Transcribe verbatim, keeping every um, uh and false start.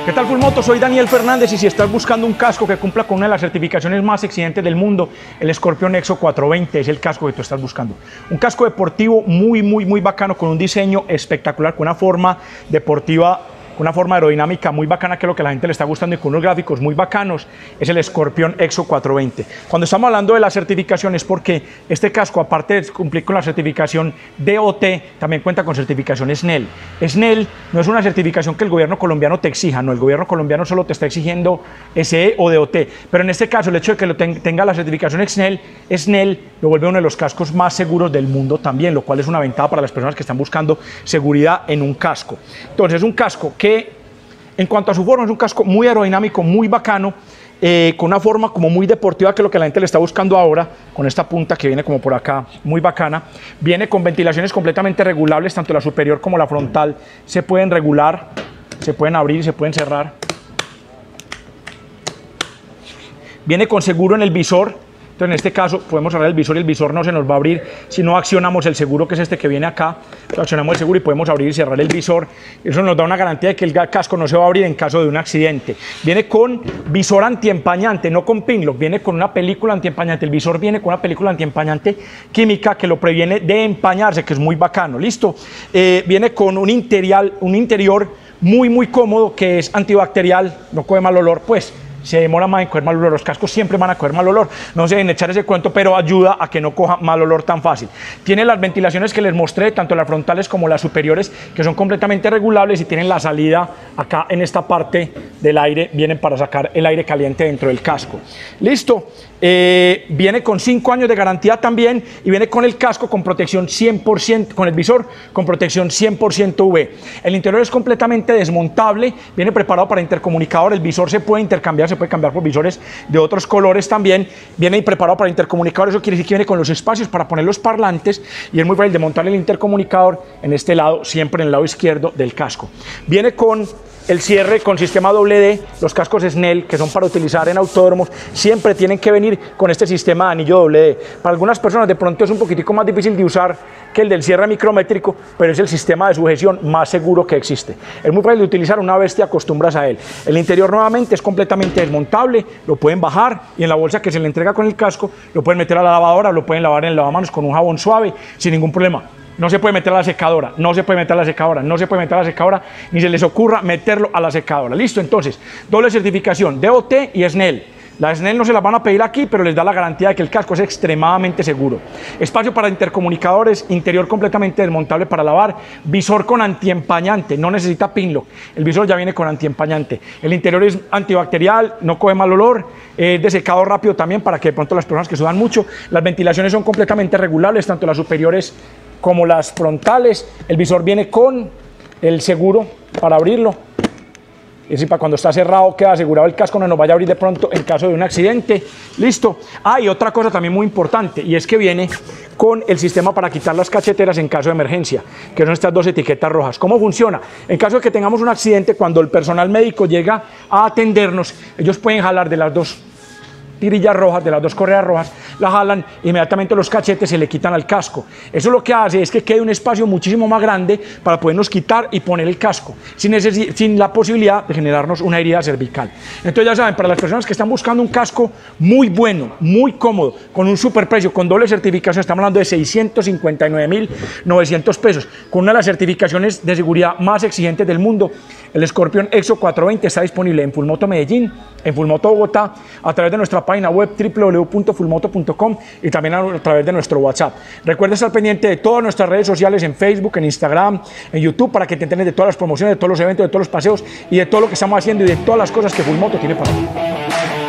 ¿Qué tal, Fullmoto? Soy Daniel Fernández y si estás buscando un casco que cumpla con una de las certificaciones más exigentes del mundo, el Scorpion Exo cuatrocientos veinte es el casco que tú estás buscando. Un casco deportivo muy, muy, muy bacano, con un diseño espectacular, con una forma deportiva, una forma aerodinámica muy bacana, que es lo que a la gente le está gustando, y con unos gráficos muy bacanos, es el Scorpion Exo cuatrocientos veinte. Cuando estamos hablando de la certificación es porque este casco, aparte de cumplir con la certificación D O T, también cuenta con certificación S N E L. S N E L no es una certificación que el gobierno colombiano te exija, no, el gobierno colombiano solo te está exigiendo S E o D O T, pero en este caso el hecho de que lo ten, tenga la certificación S N E L, S N E L lo vuelve uno de los cascos más seguros del mundo también, lo cual es una ventaja para las personas que están buscando seguridad en un casco. Entonces es un casco que en cuanto a su forma es un casco muy aerodinámico, muy bacano, eh, con una forma como muy deportiva, que es lo que la gente le está buscando ahora, con esta punta que viene como por acá, muy bacana. Viene con ventilaciones completamente regulables, tanto la superior como la frontal se pueden regular, se pueden abrir y se pueden cerrar. Viene con seguro en el visor. Entonces, en este caso podemos cerrar el visor y el visor no se nos va a abrir si no accionamos el seguro, que es este que viene acá. Entonces, accionamos el seguro y podemos abrir y cerrar el visor. Eso nos da una garantía de que el casco no se va a abrir en caso de un accidente. Viene con visor antiempañante, no con pinlock, viene con una película antiempañante. El visor viene con una película antiempañante química que lo previene de empañarse, que es muy bacano. ¿Listo? Eh, viene con un interior, un interior muy, muy cómodo, que es antibacterial, no coge mal olor, pues. Se demora más en coger mal olor, los cascos siempre van a coger mal olor, no se deben echar ese cuento, pero ayuda a que no coja mal olor tan fácil. Tiene las ventilaciones que les mostré, tanto las frontales como las superiores, que son completamente regulables, y tienen la salida acá en esta parte del aire, vienen para sacar el aire caliente dentro del casco. Listo, eh, viene con cinco años de garantía también, y viene con el casco con protección cien por ciento, con el visor con protección cien por ciento U V. El interior es completamente desmontable, viene preparado para intercomunicador, el visor se puede intercambiar, se puede cambiar por visores de otros colores también, viene preparado para intercomunicador, eso quiere decir que viene con los espacios para poner los parlantes, y es muy fácil de montar el intercomunicador en este lado, siempre en el lado izquierdo del casco. Viene con el cierre con sistema doble D, los cascos S N E L, que son para utilizar en autódromos, siempre tienen que venir con este sistema de anillo doble D. Para algunas personas de pronto es un poquitico más difícil de usar que el del cierre micrométrico, pero es el sistema de sujeción más seguro que existe. Es muy fácil de utilizar, una vez te acostumbras a él. El interior nuevamente es completamente desmontable, lo pueden bajar y en la bolsa que se le entrega con el casco lo pueden meter a la lavadora, lo pueden lavar en el lavamanos con un jabón suave sin ningún problema. No se puede meter a la secadora, no se puede meter a la secadora, no se puede meter a la secadora, ni se les ocurra meterlo a la secadora. Listo, entonces, doble certificación, D O T y S N E L. La S N E L no se las van a pedir aquí, pero les da la garantía de que el casco es extremadamente seguro. Espacio para intercomunicadores, interior completamente desmontable para lavar, visor con antiempañante, no necesita pinlock, el visor ya viene con antiempañante. El interior es antibacterial, no coge mal olor, es eh, de secado rápido también, para que de pronto las personas que sudan mucho. Las ventilaciones son completamente regulables, tanto las superiores como las frontales. El visor viene con el seguro para abrirlo, es decir, para cuando está cerrado queda asegurado el casco, no nos vaya a abrir de pronto en caso de un accidente. Listo. Ah, y otra cosa también muy importante, y es que viene con el sistema para quitar las cacheteras en caso de emergencia, que son estas dos etiquetas rojas. ¿Cómo funciona? En caso de que tengamos un accidente, cuando el personal médico llega a atendernos, ellos pueden jalar de las dos tirillas rojas, de las dos correas rojas, la jalan, inmediatamente los cachetes se le quitan al casco. Eso lo que hace es que quede un espacio muchísimo más grande para podernos quitar y poner el casco, sin, sin la posibilidad de generarnos una herida cervical. Entonces ya saben, para las personas que están buscando un casco muy bueno, muy cómodo, con un super precio, con doble certificación, estamos hablando de seiscientos cincuenta y nueve mil novecientos pesos, con una de las certificaciones de seguridad más exigentes del mundo. El Scorpion Exo cuatrocientos veinte está disponible en Fullmoto Medellín, en Fullmoto Bogotá, a través de nuestra página web w w w punto fullmoto punto com y también a través de nuestro WhatsApp. Recuerda estar pendiente de todas nuestras redes sociales, en Facebook, en Instagram, en YouTube, para que te enteres de todas las promociones, de todos los eventos, de todos los paseos y de todo lo que estamos haciendo y de todas las cosas que Fullmoto tiene para ti.